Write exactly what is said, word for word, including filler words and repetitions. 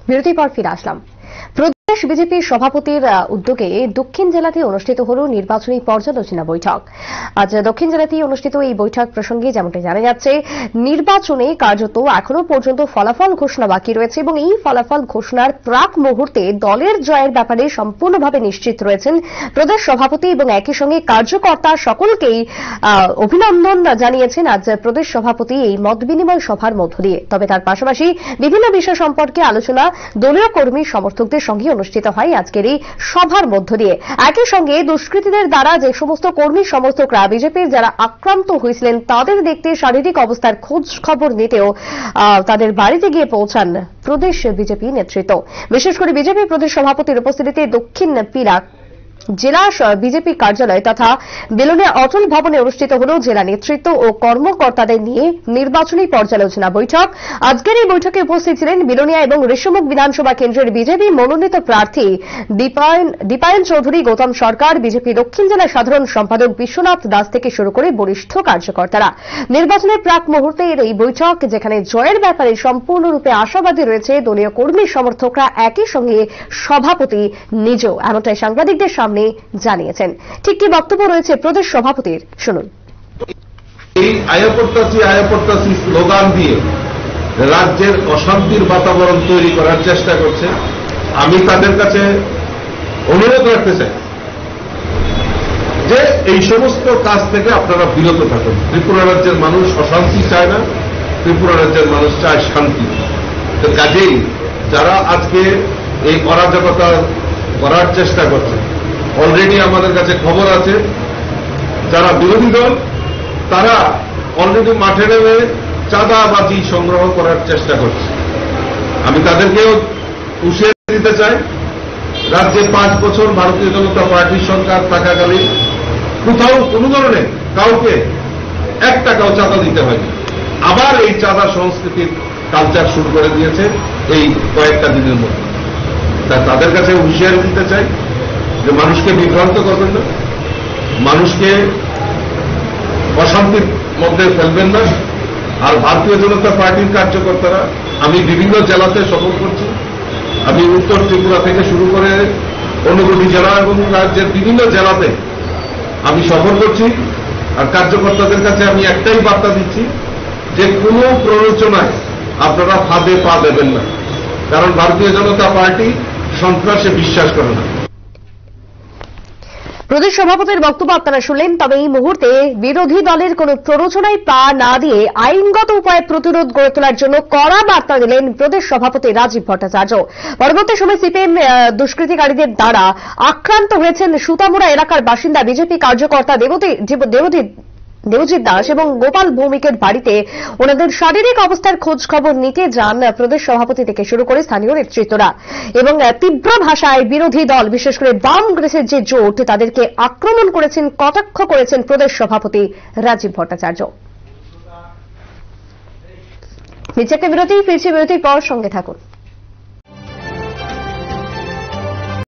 বিরতির পর ফিরে আসলাম। প্রদেশ বিজেপির সভাপতির উদ্যোগে দক্ষিণ জেলাতে অনুষ্ঠিত হল নির্বাচনী পর্যালোচনা বৈঠক। আজ দক্ষিণ জেলাতেই অনুষ্ঠিত এই বৈঠক প্রসঙ্গে যেমনটা জানা যাচ্ছে, নির্বাচনে কার্যত এখনো পর্যন্ত ফলাফল ঘোষণা বাকি রয়েছে এবং এই ফলাফল ঘোষণার প্রাক মুহূর্তে দলের জয়ের ব্যাপারে সম্পূর্ণভাবে নিশ্চিত রয়েছেন প্রদেশ সভাপতি এবং একই সঙ্গে কার্যকর্তা সকলকেই অভিনন্দন জানিয়েছেন আজ প্রদেশ সভাপতি এই মত বিনিময় সভার মধ্য দিয়ে। তবে তার পাশাপাশি বিভিন্ন বিষয় সম্পর্কে আলোচনা দলীয় কর্মী সমর্থকদের সঙ্গে অনুষ্ঠিত হয় আজকের এই সভার মধ্য দিয়ে। একই সঙ্গে দুষ্কৃতীদের দ্বারা যে সমস্ত কর্মী সমর্থকরা বিজেপির যারা আক্রান্ত হয়েছিলেন তাদের দেখতে শারীরিক অবস্থার খোঁজ খবর নিতেও তাদের বাড়িতে গিয়ে পৌঁছান প্রদেশ বিজেপি নেতৃত্ব। বিশেষ করে বিজেপি প্রদেশ সভাপতির উপস্থিতিতে দক্ষিণ পিরাক জেলা বিজেপি কার্যালয় তথা বেলুনিয়া অটল ভবনে অনুষ্ঠিত হল জেলা নেতৃত্ব ও কর্মকর্তাদের নিয়ে নির্বাচনী পর্যালোচনা বৈঠক। আজকের এই বৈঠকে উপস্থিত ছিলেন বেলুনিয়া এবং ঋষিমুখ বিধানসভা কেন্দ্রের বিজেপি মনোনীত প্রার্থী দীপায়ন চৌধুরী, গৌতম সরকার, বিজেপি দক্ষিণ জেলা সাধারণ সম্পাদক বিশ্বনাথ দাস থেকে শুরু করে বরিষ্ঠ কার্যকর্তারা। নির্বাচনের প্রাক মুহূর্তের এই বৈঠক, যেখানে জয়ের ব্যাপারে সম্পূর্ণরূপে আশাবাদী রয়েছে দলীয় কর্মী সমর্থকরা, একই সঙ্গে সভাপতি নিজেও এমনটাই সাংবাদিকদের সামনে জানিয়েছেন। ঠিক কি বক্তব্য রয়েছে প্রদেশ সভাপতির, শুনুন। এই আয়াপত্তাসি আয়াপত্তাসি স্লোগান দিয়ে রাজ্যের অশান্তির বাতাবরণ তৈরি করার চেষ্টা করছে। আমি তাদের কাছে অনুরোধ রাখতে চাই যে এই সমস্ত কাজ থেকে আপনারা বিরত থাকুন। ত্রিপুরা রাজ্যের মানুষ অশান্তি চায় না, ত্রিপুরা রাজ্যের মানুষ চায় শান্তি। তো কাজেই যারা আজকে এই অরাজকতা করার চেষ্টা করছে, অলরেডি আমাদের কাছে খবর আছে যারা বিরোধী দল তারা অলরেডি মাঠে নেমে চাঁদাবাজি সংগ্রহ করার চেষ্টা করছে। আমি তাদেরকেও হুঁশিয়ারি দিতে চাই, রাজ্যে পাঁচ বছর ভারতীয় জনতা পার্টির সরকার থাকাকালীন কোথাও কোন ধরনের কাউকে এক টাকাও চাঁদা দিতে হয়নি। আবার এই চাঁদা সংস্কৃতির কালচার শুরু করে দিয়েছে এই কয়েকটা দিনের মধ্যে। তা তাদের কাছে হুঁশিয়ারি দিতে চাই যে মানুষকে বিভ্রান্ত করবেন না, মানুষকে অশান্তির মধ্যে ফেলবেন না। আর ভারতীয় জনতা পার্টির কার্যকর্তারা, আমি বিভিন্ন জেলাতে সফর করছি, আমি উত্তর ত্রিপুরা থেকে শুরু করে ঊনকোটি জেলা এবং রাজ্যের বিভিন্ন জেলাতে আমি সফর করছি। আর কার্যকর্তাদের কাছে আমি একটাই বার্তা দিচ্ছি যে কোনো প্ররোচনায় আপনারা ফাঁদে পা দেবেন না, কারণ ভারতীয় জনতা পার্টি সন্ত্রাসে বিশ্বাস করে না। প্রদেশ সভাপতির বক্তব্য আপনারা শুনলেন। তবে এই মুহূর্তে বিরোধী দলের কোন প্ররোচনায় পা না দিয়ে আইনগত উপায়ে প্রতিরোধ গড়ে তোলার জন্য কড়া বার্তা দিলেন প্রদেশ সভাপতি রাজীব ভট্টাচার্য। পরবর্তী সময় সিপিএম দুষ্কৃতিকারীদের দ্বারা আক্রান্ত হয়েছেন সুতামুড়া এলাকার বাসিন্দা বিজেপি কার্যকর্তা দেবদী দেবজিৎ দাস এবং গোপাল ভৌমিকের বাড়িতে ওনাদের শারীরিক অবস্থার খোঁজ খবর নিতে যান প্রদেশ সভাপতি থেকে শুরু করে স্থানীয় নেতৃত্বরা এবং তীব্র ভাষায় বিরোধী দল, বিশেষ করে বাম কংগ্রেসের যে জোট, তাদেরকে আক্রমণ করেছেন, কটাক্ষ করেছেন প্রদেশ সভাপতি রাজীব ভট্টাচার্য। নিচে একটা বিরতি, ফিরছি বিরতির পর, সঙ্গে থাকুন।